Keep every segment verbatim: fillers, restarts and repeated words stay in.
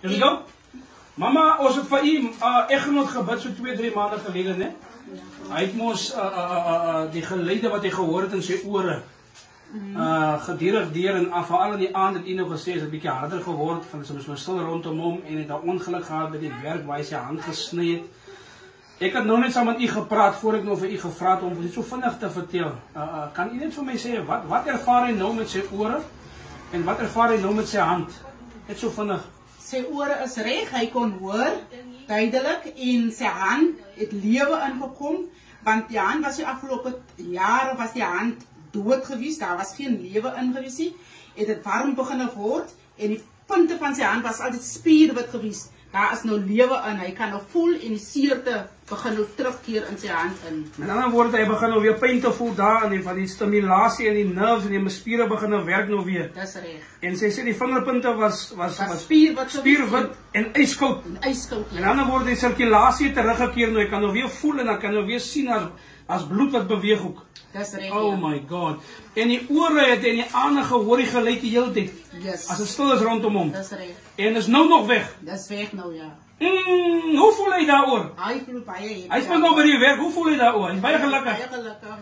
Here we go. Mama, ons het vir u uh, eggenoot gebid so twee, drie maande gelede, né? Hy het mos uh, uh, uh, uh, die geluide wat hy gehoor het in sy ore uh, gedurig deur en uh, veral in die aand het hy nou gesê, is het 'n bietjie harder geword, van sy so stil rondom hom en het 'n ongeluk gehad by die werk waar hy sy hand gesny het. Ek het nou net saam met u gepraat voor ek nou vir u gevra het om dit so vinnig te vertel. Uh, uh, kan u net vir my sê wat wat ervaar hy nou met sy ore en wat ervaar hy nou met sy hand? Net so vinnig. Sy ore is reg, hy kon hoor duidelik en sy hand het lewe ingekom, want die hand was die afgelope jare was die hand dood gewees, daar was geen lewe in gewees nie. Het dit warm begin word en die punte van sy hand was altyd spierwit gewees. Daar is nou lewe in, hy kan nou voel en die seerte begin nou terugkeer in sy hand in. Met ander woorde, hy begin nou weer pyn te voel daar en van die stimulasie en die nerves en die spiere begin nou werk nou weer. Dis reg. En sy sê die vingerpunte was was, was, was spierwit, spierwit en yskoud. En yskoud. Met ander woorde, die sirkulasie het teruggekeer nou, hy kan nou weer voel en hy kan nou weer sien as, as bloed wat beweeg ook. Dis reg. Oh my God. En die ore het en die ander gehoor die geluid die hele tyd. Yes. As dit stil is rondom hom. Dis reg. En is nou nog weg. Dis weg nou, ja. Mm, hoe voel hy daaroor? Hy voel baie. Hy is nou by die werk, hoe voel hy daaroor? Hy is baie gelukkig. Baie gelukkig.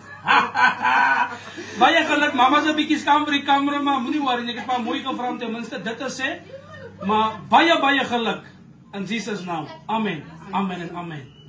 Baie geluk, mama's 'n bietjie skaam vir die kamera, maar moenie worry, ek het maar mooi gevra om ten minste dit te sê. Maar baie baie geluk in Jesus naam. Amen. Amen en amen.